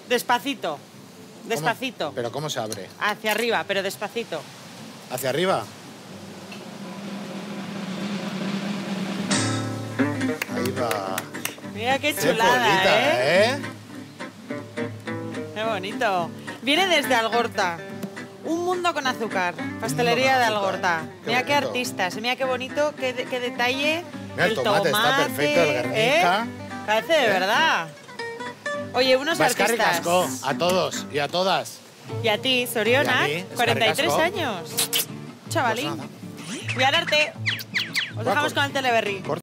Despacito. Despacito. ¿Pero cómo se abre? Hacia arriba, pero despacito. ¿Hacia arriba? Ahí va. Mira qué Qué chulada, bonita, ¿eh? Qué bonito. Viene desde Algorta. Un mundo con azúcar. Pastelería de Algorta. Mira qué bonito. artistas. Mira qué bonito, qué detalle. Mira, el tomate está perfecto, el Guernica. Parece de verdad. Oye, unos Eskerrik artistas. asko a todos y a todas. Y a ti, Sorionak, Y a mí, 43 eskerrik asko. años. Chavalín. Pues nada. Voy a darte. Os dejamos con el Teleberry.